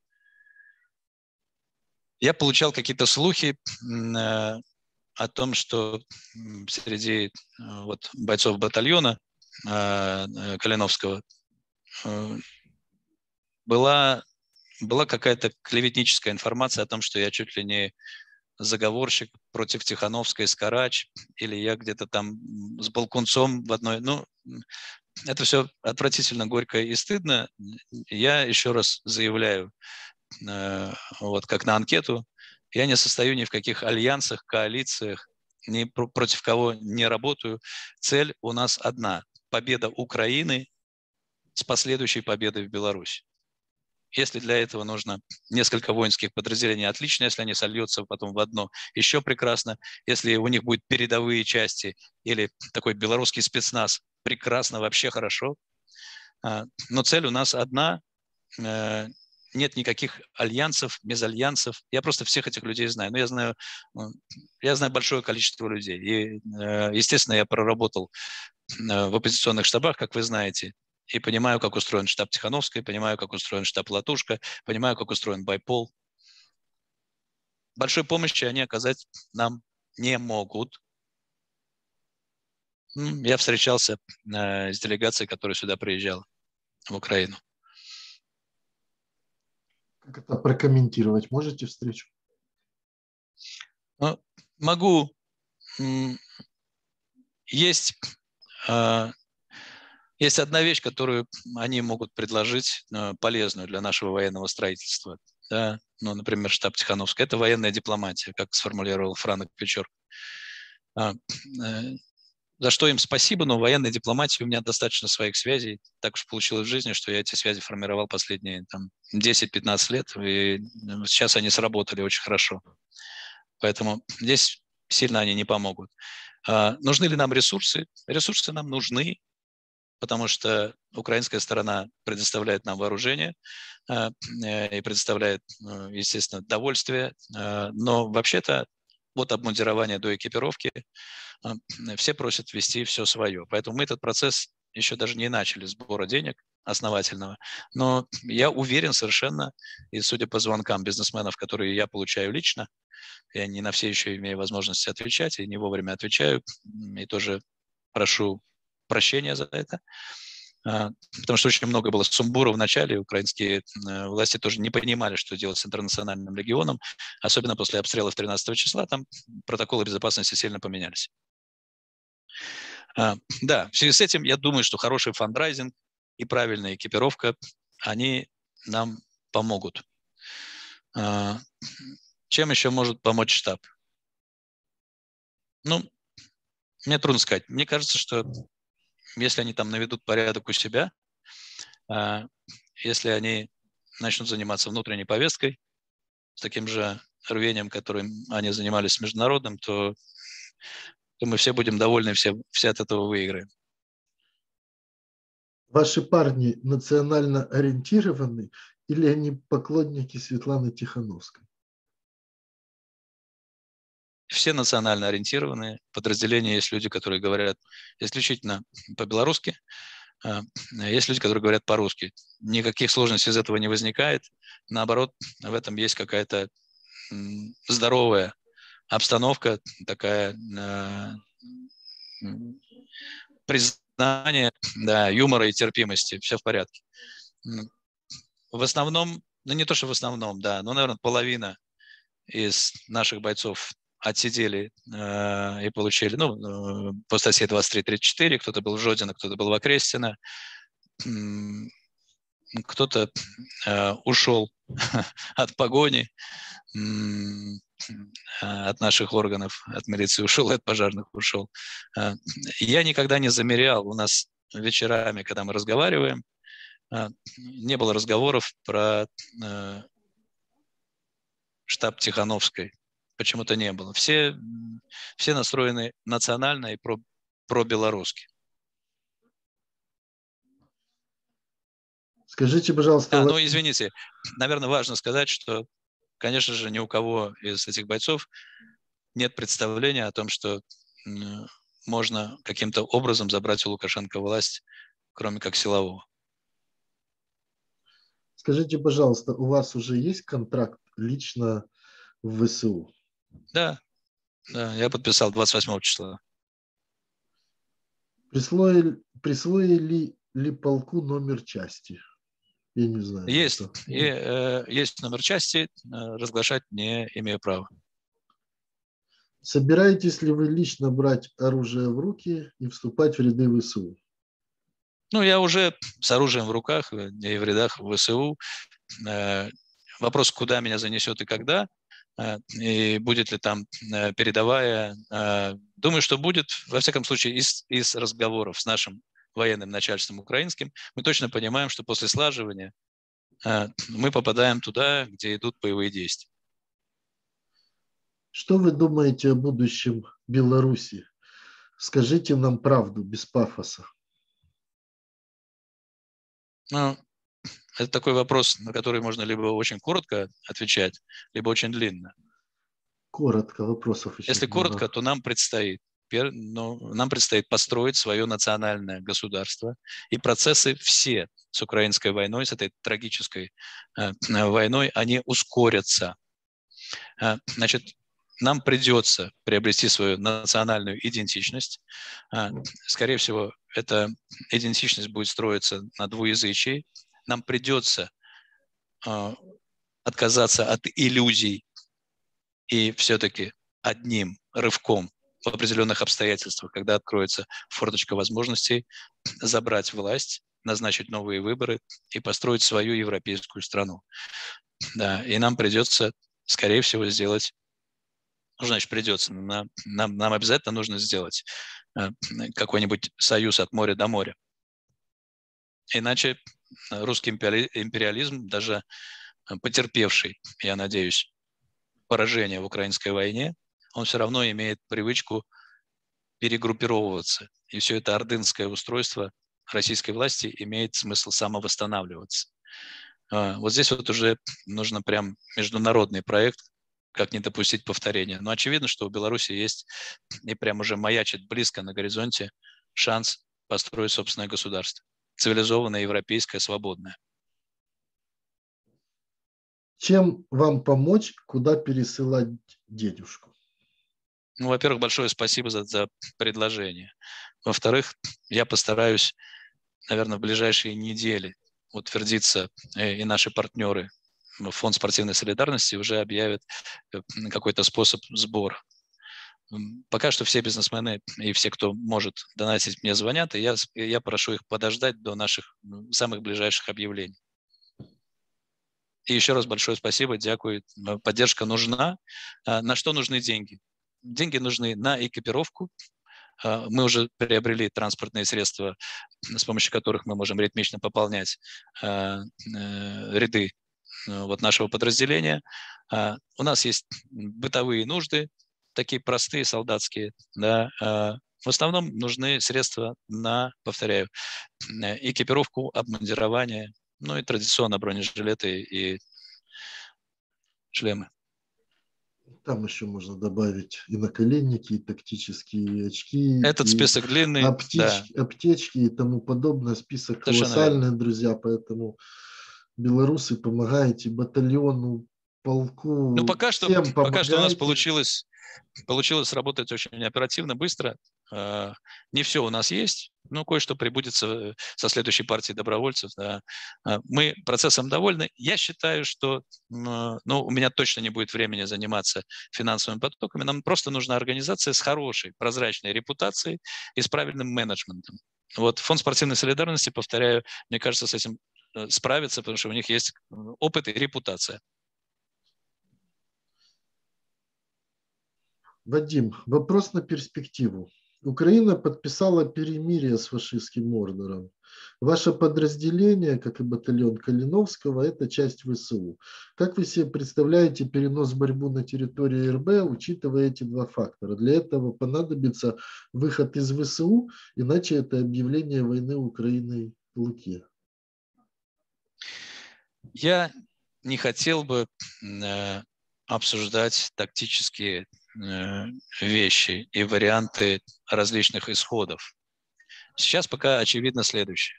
Я получал какие-то слухи э, о том, что среди э, вот, бойцов батальона э, Калиновского э, была, была какая-то клеветническая информация о том, что я чуть ли не заговорщик против Тихановской с Карач, или я где-то там с Балкунцом в одной... Ну, это все отвратительно, горько и стыдно. Я еще раз заявляю, э, вот как на анкету, я не состою ни в каких альянсах, коалициях, ни про- против кого не работаю. Цель у нас одна – победа Украины с последующей победой в Беларуси. Если для этого нужно несколько воинских подразделений, отлично. Если они сольются потом в одно, еще прекрасно. Если у них будут передовые части или такой белорусский спецназ, прекрасно, вообще хорошо. Но цель у нас одна. Нет никаких альянсов, мезальянсов. Я просто всех этих людей знаю. Но я знаю, я знаю большое количество людей. И, естественно, я проработал в оппозиционных штабах, как вы знаете, и понимаю, как устроен штаб Тихановской, понимаю, как устроен штаб Латушка, понимаю, как устроен Байпол. Большой помощи они оказать нам не могут. Я встречался с делегацией, которая сюда приезжала, в Украину. Как это прокомментировать? Можете встречу? Ну, могу. Есть, есть одна вещь, которую они могут предложить, полезную для нашего военного строительства. Да? Ну, например, штаб Тихановской. Это военная дипломатия, как сформулировал Франк Печор. За что им спасибо, но в военной дипломатии у меня достаточно своих связей. Так уж получилось в жизни, что я эти связи формировал последние там, десять-пятнадцать лет, и сейчас они сработали очень хорошо. Поэтому здесь сильно они не помогут. А, нужны ли нам ресурсы? Ресурсы нам нужны, потому что украинская сторона предоставляет нам вооружение а, и предоставляет, естественно, довольствие. А, но вообще-то от обмундирования до экипировки все просят ввести все свое. Поэтому мы этот процесс еще даже не начали, сбора денег основательного. Но я уверен совершенно, и судя по звонкам бизнесменов, которые я получаю лично, я не на все еще имею возможность отвечать, и не вовремя отвечаю, и тоже прошу прощения за это, потому что очень много было сумбура в начале, украинские власти тоже не понимали, что делать с интернациональным легионом, особенно после обстрелов тринадцатого числа, там протоколы безопасности сильно поменялись. Да, в связи с этим я думаю, что хороший фандрайзинг и правильная экипировка, они нам помогут. Чем еще может помочь штаб? Ну, мне трудно сказать. Мне кажется, что если они там наведут порядок у себя, если они начнут заниматься внутренней повесткой с таким же рвением, которым они занимались с международным, то, то мы все будем довольны, все, все от этого выиграем. Ваши парни национально ориентированы или они поклонники Светланы Тихановской? Все национально ориентированные подразделения. Есть люди, которые говорят исключительно по-белорусски. Есть люди, которые говорят по-русски. Никаких сложностей из этого не возникает. Наоборот, в этом есть какая-то здоровая обстановка, такая признание, да, юмора и терпимости. Все в порядке. В основном, ну не то, что в основном, да, но, наверное, половина из наших бойцов отсидели э, и получили, ну, э, по статье двадцать три тридцать четыре, кто-то был в Жодино, кто-то был в Окрестино, кто-то э, ушел от погони, э, от наших органов, от милиции ушел, от пожарных ушел. Э, я никогда не замерял, у нас вечерами, когда мы разговариваем, э, не было разговоров про э, штаб Тихановской. Почему-то не было. Все, все настроены национально и про, про-белорусски. Скажите, пожалуйста... А, ну, извините, наверное, важно сказать, что конечно же, ни у кого из этих бойцов нет представления о том, что можно каким-то образом забрать у Лукашенко власть, кроме как силового. Скажите, пожалуйста, у вас уже есть контракт лично в ВСУ? Да, да, я подписал двадцать восьмого числа. Присвоили, присвоили ли полку номер части? Я не знаю. Есть, Это. и, э, есть номер части, э, разглашать не имею права. Собираетесь ли вы лично брать оружие в руки и вступать в ряды ВСУ? Ну, я уже с оружием в руках и в рядах ВСУ. Э, вопрос, куда меня занесет и когда, э, и будет ли там э, передовая. Э, думаю, что будет, во всяком случае, из, из разговоров с нашим военным начальством украинским, мы точно понимаем, что после слаживания э, мы попадаем туда, где идут боевые действия. Что вы думаете о будущем Беларуси? Скажите нам правду, без пафоса. Ну, это такой вопрос, на который можно либо очень коротко отвечать, либо очень длинно. Коротко, вопросов очень Если много. коротко, то нам предстоит, ну, нам предстоит построить свое национальное государство, и процессы все с украинской войной, с этой трагической э, войной, они ускорятся. Э, значит, нам придется приобрести свою национальную идентичность. Э, скорее всего, эта идентичность будет строиться на двуязычии. Нам придется э, отказаться от иллюзий и все-таки одним рывком в определенных обстоятельствах, когда откроется форточка возможностей, забрать власть, назначить новые выборы и построить свою европейскую страну. Да, и нам придется, скорее всего, сделать, ну, значит, придется, нам, нам, нам обязательно нужно сделать э, какой-нибудь союз от моря до моря. Иначе русский империализм, даже потерпевший, я надеюсь, поражение в украинской войне, он все равно имеет привычку перегруппировываться. И все это ордынское устройство российской власти имеет смысл самовосстанавливаться. Вот здесь вот уже нужно прям международный проект, как не допустить повторения. Но очевидно, что у Беларуси есть и прям уже маячит близко на горизонте шанс построить собственное государство. Цивилизованное, европейское, свободное. Чем вам помочь, куда пересылать денежку? Ну, во-первых, большое спасибо за, за предложение. Во-вторых, я постараюсь, наверное, в ближайшие недели утвердиться, и наши партнеры, Фонд спортивной солидарности, уже объявят какой-то способ сбора. Пока что все бизнесмены и все, кто может донатить, мне звонят, и я, я прошу их подождать до наших самых ближайших объявлений. И еще раз большое спасибо, дякую. Поддержка нужна. На что нужны деньги? Деньги нужны на экипировку. Мы уже приобрели транспортные средства, с помощью которых мы можем ритмично пополнять ряды вот нашего подразделения. У нас есть бытовые нужды, такие простые, солдатские. Да. В основном нужны средства на, повторяю, экипировку, обмундирование, ну и традиционно бронежилеты и шлемы. Там еще можно добавить и наколенники, и тактические очки, Этот и список длинный, аптечки, да. аптечки и тому подобное. Список Совершенно колоссальный, верно. друзья, поэтому белорусы, помогаете батальону, полку, Ну, пока что, всем пока что у нас помогаете. получилось, получилось работать очень оперативно, быстро. Не все у нас есть, но кое-что прибудет со, со следующей партией добровольцев. Да. Мы процессом довольны. Я считаю, что ну, у меня точно не будет времени заниматься финансовыми потоками. Нам просто нужна организация с хорошей, прозрачной репутацией и с правильным менеджментом. Вот Фонд спортивной солидарности, повторяю, мне кажется, с этим справится, потому что у них есть опыт и репутация. Вадим, вопрос на перспективу. Украина подписала перемирие с фашистским ордером. Ваше подразделение, как и батальон Калиновского, это часть ВСУ. Как вы себе представляете перенос в борьбу на территории РБ, учитывая эти два фактора? Для этого понадобится выход из ВСУ, иначе это объявление войны Украиной в Луке. Я не хотел бы э, обсуждать тактические э, вещи и варианты различных исходов. Сейчас пока очевидно следующее.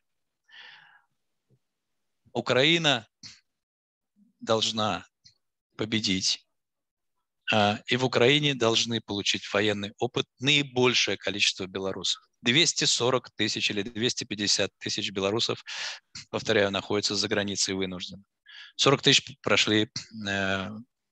Украина должна победить, э, и в Украине должны получить военный опыт наибольшее количество белорусов. двести сорок тысяч или двести пятьдесят тысяч белорусов, повторяю, находятся за границей вынужденно. сорок тысяч прошли, э,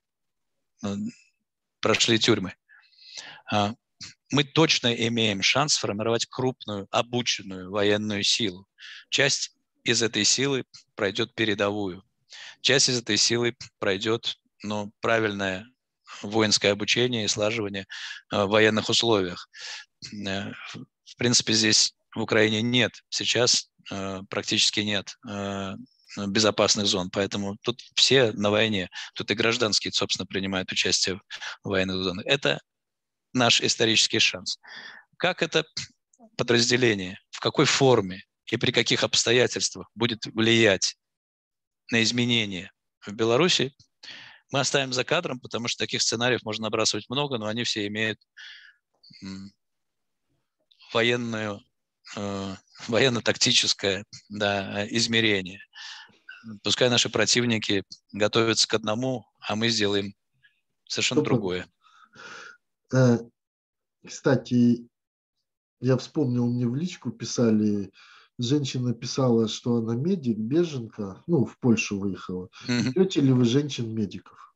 прошли тюрьмы. Мы точно имеем шанс сформировать крупную, обученную военную силу. Часть из этой силы пройдет передовую. Часть из этой силы пройдет, ну, правильное воинское обучение и слаживание в военных условиях. В принципе, здесь в Украине нет, сейчас практически нет безопасных зон, поэтому тут все на войне, тут и гражданские, собственно, принимают участие в военных зонах. Это наш исторический шанс. Как это подразделение, в какой форме и при каких обстоятельствах будет влиять на изменения в Беларуси, мы оставим за кадром, потому что таких сценариев можно набрасывать много, но они все имеют военную, э, военно-тактическое, да, измерение. Пускай наши противники готовятся к одному, а мы сделаем совершенно другое. Кстати, я вспомнил, мне в личку писали, женщина писала, что она медик, беженка, ну, в Польшу выехала. Mm-hmm. Ждете ли вы женщин-медиков?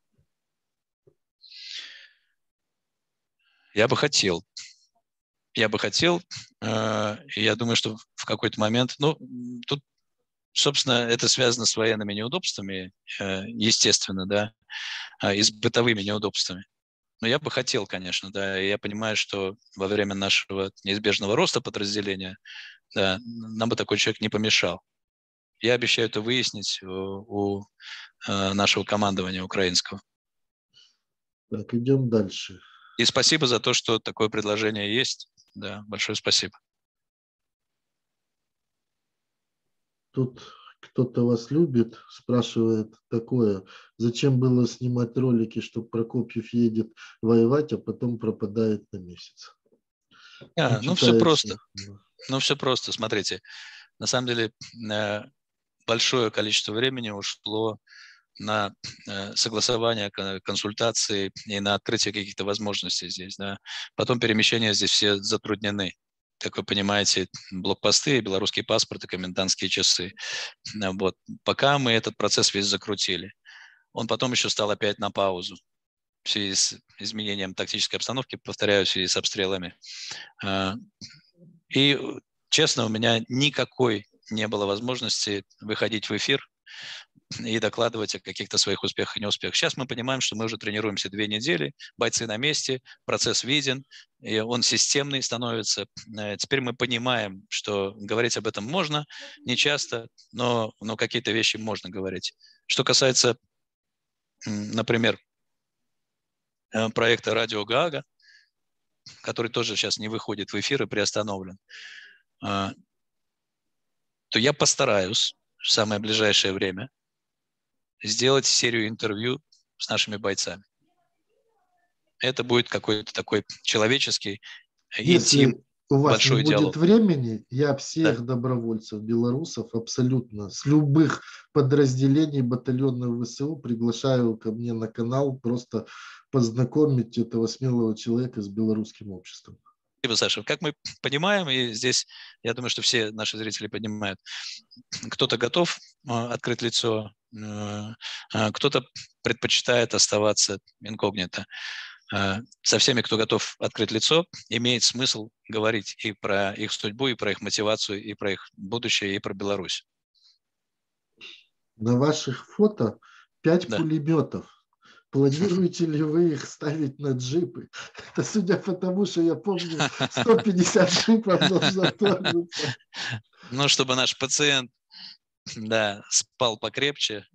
Я бы хотел. Я бы хотел. Я думаю, что в какой-то момент, ну, тут, собственно, это связано с военными неудобствами, естественно, да, и с бытовыми неудобствами. Но я бы хотел, конечно, да, и я понимаю, что во время нашего неизбежного роста подразделения, да, нам бы такой человек не помешал. Я обещаю это выяснить у, у нашего командования украинского. Так, идем дальше. И спасибо за то, что такое предложение есть. Да, большое спасибо. Тут кто-то вас любит, спрашивает такое, зачем было снимать ролики, что Прокопьев едет воевать, а потом пропадает на месяц? А, ну, все просто. Ну, все просто. Смотрите, на самом деле большое количество времени ушло на согласование, консультации и на открытие каких-то возможностей здесь. Да. Потом перемещения здесь все затруднены. Как вы понимаете, блокпосты, белорусский паспорт и комендантские часы. Вот. Пока мы этот процесс весь закрутили. Он потом еще стал опять на паузу в связи с изменением тактической обстановки, повторяю, в связи с обстрелами. И, честно, у меня никакой не было возможности выходить в эфир и докладывать о каких-то своих успехах и неуспехах. Сейчас мы понимаем, что мы уже тренируемся две недели, бойцы на месте, процесс виден, и он системный становится. Теперь мы понимаем, что говорить об этом можно, не часто, но, но какие-то вещи можно говорить. Что касается, например, проекта «Радио Гаага», который тоже сейчас не выходит в эфир и приостановлен, то я постараюсь в самое ближайшее время сделать серию интервью с нашими бойцами. Это будет какой-то такой человеческий, Если интим, у вас большой не будет диалог. времени, я всех Да. добровольцев, белорусов, абсолютно, с любых подразделений батальонов ВСУ приглашаю ко мне на канал, просто познакомить этого смелого человека с белорусским обществом. Спасибо, Саша. Как мы понимаем, и здесь, я думаю, что все наши зрители понимают, кто-то готов открыть лицо, кто-то предпочитает оставаться инкогнито. Со всеми, кто готов открыть лицо, имеет смысл говорить и про их судьбу, и про их мотивацию, и про их будущее, и про Беларусь. На ваших фото пять Да. пулеметов. Планируете ли вы их ставить на джипы? Это судя по тому, что я помню, сто пятьдесят джипов должно вторгнуться. Ну, чтобы наш пациент, да, спал покрепче.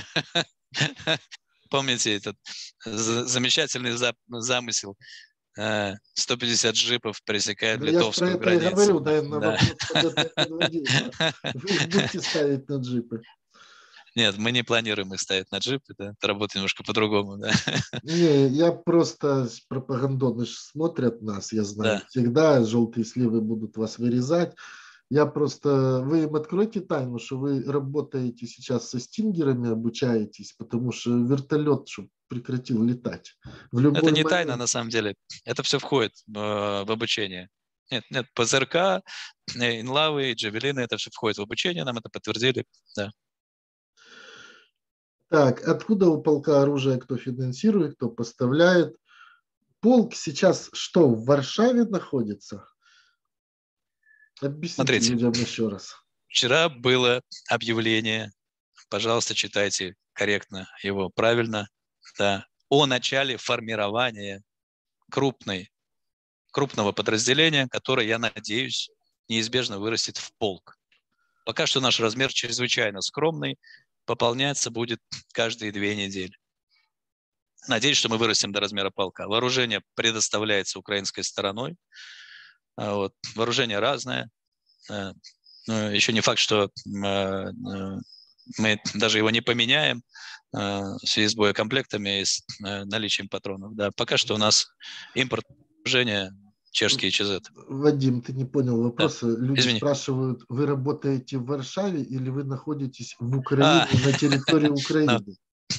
Помните этот замечательный замысел? сто пятьдесят джипов пересекают Да литовскую я про это границу. и говорю, наверное, Да. вопрос подобный. Вы их будете ставить на джипы? Нет, мы не планируем их ставить на джип, это, это работает немножко по-другому. Да? Не, я просто, пропагандоны ж смотрят нас, я знаю, Да. всегда желтые сливы будут вас вырезать. Я просто, вы им откройте тайну, что вы работаете сейчас со стингерами, обучаетесь, потому что вертолет, чтобы прекратил летать. В Это любой не тайна, момент. на самом деле. Это все входит в, в обучение. Нет, нет, ПЗРК, инлавы, джавелины, это все входит в обучение, нам это подтвердили. Да. Так, откуда у полка оружие, кто финансирует, кто поставляет? Полк сейчас что, в Варшаве находится? Объясните Смотрите, людям еще раз. вчера было объявление, пожалуйста, читайте корректно его, правильно, да, о начале формирования крупной, крупного подразделения, которое, я надеюсь, неизбежно вырастет в полк. Пока что наш размер чрезвычайно скромный, пополняться будет каждые две недели. Надеюсь, что мы вырастем до размера полка. Вооружение предоставляется украинской стороной. Вот. Вооружение разное. Но еще не факт, что мы даже его не поменяем в связи с боекомплектами и с наличием патронов. Да, пока что у нас импорт вооружения чешские ЧЗ. Вадим, ты не понял вопроса. Да. Люди Извини. спрашивают, вы работаете в Варшаве или вы находитесь в Украине, а. на территории Украины?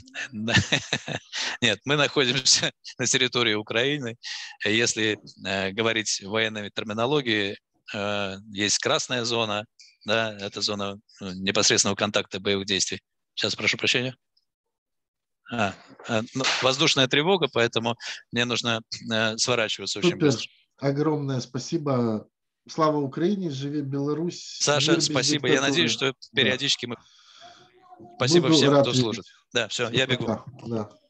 Нет, мы находимся на территории Украины. Если э, говорить военной терминологией, э, есть красная зона, да, это зона непосредственного контакта боевых действий. Сейчас прошу прощения. А, э, ну, воздушная тревога, поэтому мне нужно э, сворачиваться очень Супер. быстро. Огромное спасибо. Слава Украине, живи Беларусь. Саша, спасибо. Я надеюсь, что периодически да. мы... Спасибо Буду всем, рад кто видеть. служит. Да, все, все я бегу. пока. Да.